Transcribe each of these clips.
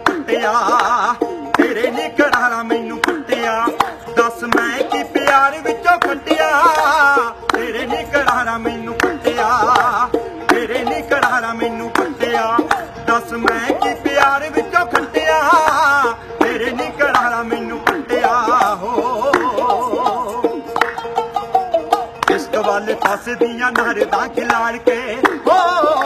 पट्टिया तेरे नी करारा मैनू पट्टिया दस मैं की प्यार विचों खट्टिया तेरे नी करारा मैनू पट्टिया तेरे नी करारा मैनू पट्टिया दस मैं की प्यार विचों खट्टिया तेरे नी करारा मैनू पट्टिया हो इश्क वाले पासे दियां नारदा खिलाड़ के हो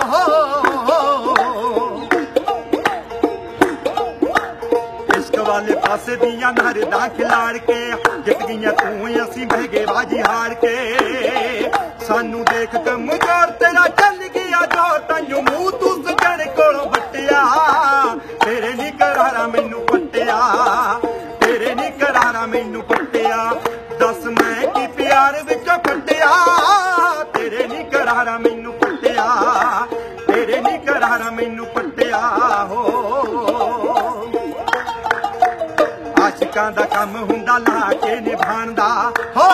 इश्क वाले पासे दियां नारदा खिलाड़ के जित गईयां तू असीं बह गए बाजी हार के सानू देख कमजोर तेरा चल गया जोर तैनू मूंह तू सजण कोलों बट्टिया तेरे नी करारा मैनू पट्टिया तेरे नी करारा मैनू पट्टिया दस मैं की प्यार विचों खट्टिया तेरे नी करारा मैनू पट्टिया तेरे नी करारा मैनू पट्टिया हो आशिकां दा कम हुंदा ला के निभाण दा हो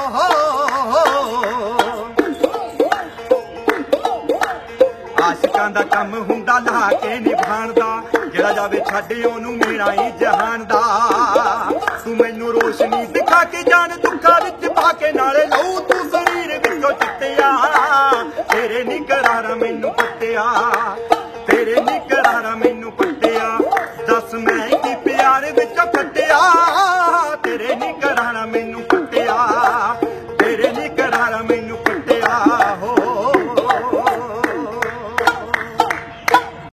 आशिकां दा कम हुंदा ला के निभाण दा जेड़ा जावे छड्ड ओनू मेरा ही जहान दा तू मैनू रोशनी दिखा के जान दुखा विच पा के नाले लहू तू शरीर विचों चिट्टिया तेरे नी करारा मैनू पट्टिया तेरे नी करारा मैनू पट्टिया दस मैं